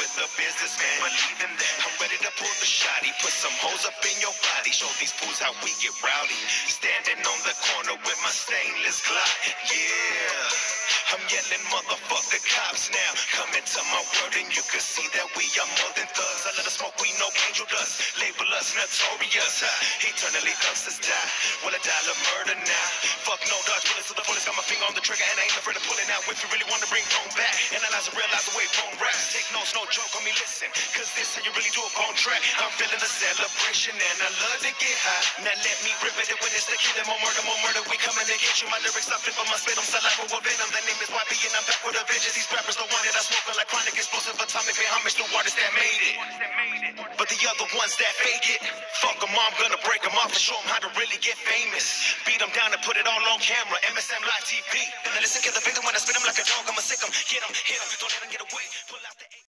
with a businessman. Believe in that. I'm ready to pull the shotty, put some hoes up in your body, show these fools how we get rowdy. Standing on the corner with my stainless Glock. Yeah, I'm yelling motherfuck the cops now. Come into my world and you can see that we are more than thugs. I let us smoke, we know angel dust. Label us notorious. Eternally gangsters die. Will I die of murder now? Fuck no dodge bullets to the fullest. Got my finger on the trigger and I ain't afraid of pulling out. If you really want to bring bone back, analyze and realize the way bone raps. Take notes, no joke on me, listen. Cause this how you really do a bone track. I'm feeling a celebration and I love to get high. Now let me rip it when it's the kid. More murder. We coming to get you. My lyrics, I flip on my spit. I'm saliva with venom. The name is YB and I'm back with a vengeance. These rappers don't want it. I smoke like chronic, explosive, atomic. Pay homage to artists that made it. But the other ones that fake it, fuck them, I'm gonna break them off and show them how to really get famous. Beat them down and put it all on camera. MSM Live TV. And then listen to the victim when I spit them like a dog. I'ma sick them. Hit them. Don't let them get away. Pull out the